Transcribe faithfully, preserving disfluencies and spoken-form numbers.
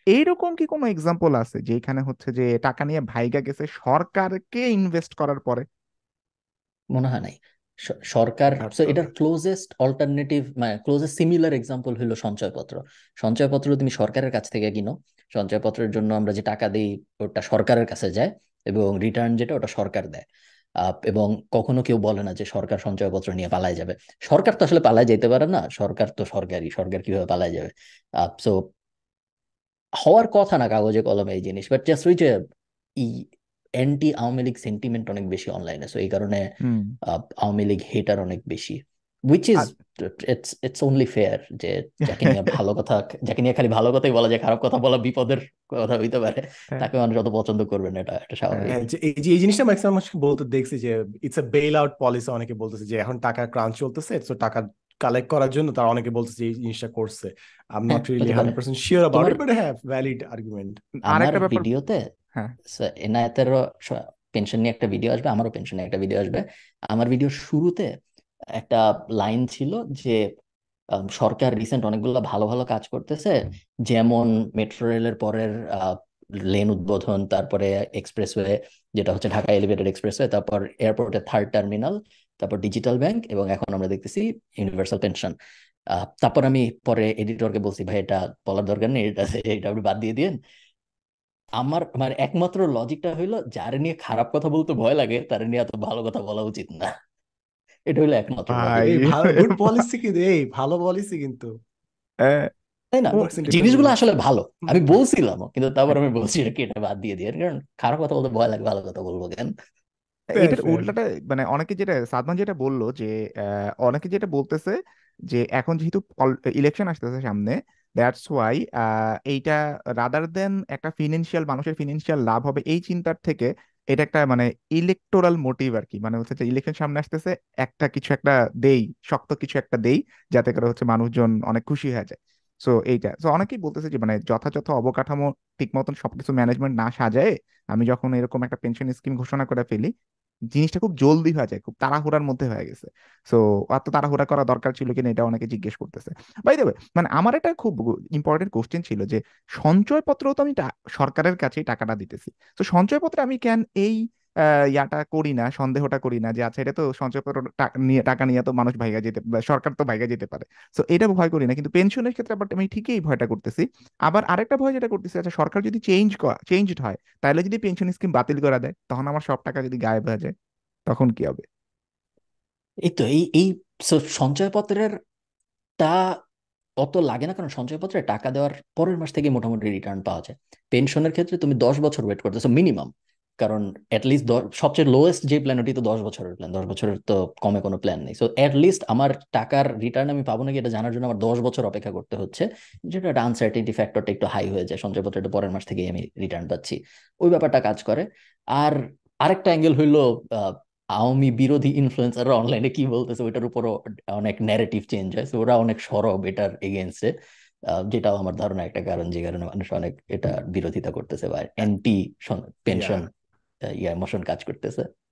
এইরকম কি কোনো এক্সাম্পল আছে যেখানে হচ্ছে যে টাকা নিয়ে ভাইগা গেছে সরকারকে ইনভেস্ট করার পরে? মনে হয় নাই। স- সরকার, That's so the- এটার ক্লোজেস্ট অল্টারনেটিভ মানে ক্লোজেস্ট সিমিলার এক্সাম্পল হলো সঞ্চয়পত্র। সঞ্চয়পত্র তুমি সরকারের কাছ থেকে কিনো, সঞ্চয়পত্রের জন্য আমরা যে টাকা দিই ওটা সরকারের কাছে যায়, এবং রিটার্ন যেটা ওটা সরকার দেয়। আহ, এবং কখনো কেউ বলে না যে সরকার সঞ্চয়পত্র নিয়ে পালায় যাবে। সরকার তো আসলে পালায় যেতে পারে না, সরকার তো সরকারি, সরকার কিভাবে পালায় যাবে? সো হওয়ার কথা না কাগজে কলমে এই জিনিস, বাট জাস্ট ওই যে ই অ্যান্টি আওয়ামী লীগ সেন্টিমেন্ট অনেক বেশি অনলাইনে, সো এই কারণে হুম। আহ, আওয়ামী লীগ হেটার অনেক বেশি, উইচ ইজ আর ইটস ইটস অনলি ফেয়ার যে যাকে নিয়ে ভালো কথা, যাকে নিয়ে খালি ভালো কথাই বলা যায়, খারাপ কথা বলা বিপদের কথা হইতে পারে, হ্যাঁ, তাকে মানুষ অত পছন্দ করবে না, এটা এটা স্বাভাবিক। হ্যাঁ, হ্যাঁ, যে এই যে এই জিনিসটা ম্যাক্সিমাম মানুষ বলতে দেখছি যে it's a bail out policy. অনেকে বলতেছে যে এখন টাকা ক্রাঞ্চ চলতেছে, তো টাকা কালেক্ট করার জন্য তারা অনেকে বলতেছে যে এই জিনিসটা করছে। আই এম হ্যাঁ, নট রিয়েলি হতে পারে। হান্ড্রেড পার্সেন্ট শিওর অ্যাবাউট তোমার ইট, বাট হ্যাঁ, ভ্যালিড আর্গুমেন্ট। আমার আরেকটা ব্যাপার। ভিডিওতে হ্যাঁ, এনায়েতেরও পেনশন নিয়ে একটা ভিডিও আসবে, আমারও পেনশন নিয়ে একটা ভিডিও আসবে। আমার ভিডিওর শুরুতে একটা লাইন ছিল যে আম, সরকার রিসেন্ট অনেকগুলো ভালো ভালো কাজ করতেছে, যেমন মেট্রো রেলের পরের লেন উদ্বোধন, তারপরে এক্সপ্রেসওয়ে যেটা হচ্ছে ঢাকা এলিভেটেড এক্সপ্রেসওয়ে, তারপর এয়ারপোর্টের থার্ড টার্মিনাল, তারপর ডিজিটাল ব্যাংক, এবং এখন আমরা দেখতেছি ইউনিভার্সাল পেনশন। তারপর আমি পরে এডিটরকে বলছি, ভাই এটা বলার দরকার নেই, এটা এটা আপনি বাদ দিয়ে দিন। আমার মানে একমাত্র লজিকটা হইলো, যার নিয়ে খারাপ কথা বলতে ভয় লাগে তার নিয়ে এত ভালো কথা বলা উচিত না। এটা হইলো একমাত্র লজিক। ভাই। এই ভালো, গুড পলিসি কিন্তু, এই ভালো পলিসি কিন্তু হ্যাঁ, তাই না? ও, ওয়ার্কস ইন ডিফারেন্ট জিনিসগুলো ওয়েজ। আসলে ভালো, আমি বলছিলাম, কিন্তু তারপর আমি বলছি কি এটা বাদ দিয়ে দিয়ে, কারণ খারাপ কথা বলতে ভয় লাগে, ভালো কথা বলবো কেন? ফেয়ার এটার ফেয়ার। উল্টাটা, মানে অনেকে যেটা সাদমান যেটা বললো যে আহ, অনেকে যেটা বলতেছে যে এখন যেহেতু ইলেকশন আসতেছে সামনে, দ্যাটস ওয়াই এইটা রাদার দেন একটা ফিনান্সিয়াল, মানুষের ফিনান্সিয়াল লাভ হবে এই চিন্তার থেকে, এটা একটা মানে ইলেকটোরাল মোটিভ আর কি। মানে হচ্ছে যে ইলেকশন সামনে আসতেছে, একটা কিছু একটা দেই, শক্ত কিছু একটা দেই, যাতে করে হচ্ছে মানুষজন অনেক খুশি হয়ে যায়। সো এইটা, সো অনেকেই বলতেছে যে মানে যথাযথ অবকাঠামো ঠিক মতন সবকিছু ম্যানেজমেন্ট না সাজায় আমি যখন এরকম একটা পেনশন স্কিম ঘোষণা করে ফেলি, জিনিসটা খুব জলদি হয়ে যায়, খুব তাড়াহুড়ার মধ্যে হয়ে গেছে। সো অত তাড়াহুড়া করা দরকার ছিল কিনা এটা অনেকে জিজ্ঞেস করতেছে। বাই দ্য ওয়ে, মানে আমার একটা খুব ইম্পর্টেন্ট কোশ্চেন ছিল যে সঞ্চয়পত্র তো আমি টা- সরকারের কাছেই টাকাটা দিতেছি, তো সঞ্চয়পত্রে আমি কেন এই আহ, ইয়াটা করি না, সন্দেহটা করি না যে আচ্ছা এটা তো সঞ্চয়পত্র টা- নিয়ে টাকা নিয়ে তো মানুষ ভাইগা যেতে বা সরকার তো ভাইগা যেতে পারে। তো এটা ভয় করি না, কিন্তু পেনশনের ক্ষেত্রে আবার আমি ঠিকই এই ভয়টা করতেছি। আবার আরেকটা ভয় যেটা করতেছি, আচ্ছা সরকার যদি চেঞ্জ চেঞ্জড হয়, তাহলে যদি পেনশন স্কিম বাতিল করে দেয়, তখন আমার সব টাকা যদি গায়েব হয়ে যায়, তখন কি হবে? এই তো এই এই so সঞ্চয়পত্রের টা অত লাগে না, কারণ সঞ্চয়পত্রে টাকা দেওয়ার পরের মাস থেকে মোটামুটি রিটার্ন পাওয়া যায়। পেনশনের ক্ষেত্রে তুমি দশ বছর ওয়েট করতেছো মিনিমাম, কারণ অ্যাটলিস্ট সবচেয়ে লোয়েস্ট যে প্ল্যান ওটি তো দশ বছরের প্ল্যান, দশ বছরের তো কমে কোনো প্ল্যান নেই। সো অ্যাটলিস্ট আমার টাকার রিটার্ন আমি পাবো নাকি এটা জানার জন্য আমার দশ বছর অপেক্ষা করতে হচ্ছে, যেটা একটা আনসার্টিনিটি ফ্যাক্টরটা একটু হাই হয়ে যায়। সঞ্চয়পত্রটা পরের মাস থেকেই আমি রিটার্ন পাচ্ছি, ওই ব্যাপারটা কাজ করে। আর আরেকটা অ্যাঙ্গেল হইলো আওয়ামী বিরোধী ইনফ্লুয়েন্সাররা অনলাইনে কি বলতেছে ওইটার উপরও অনেক ন্যারেটিভ চেঞ্জ হয়, তো ওরা অনেক সরব এটার এগেনস্টে, যেটাও আমার ধারণা একটা কারণ যে কারণে মানুষ অনেক এটা বিরোধিতা করতেছে বা অ্যান্টি পেনশন ইয়া, ইয়া মোশন কাজ করতেছে।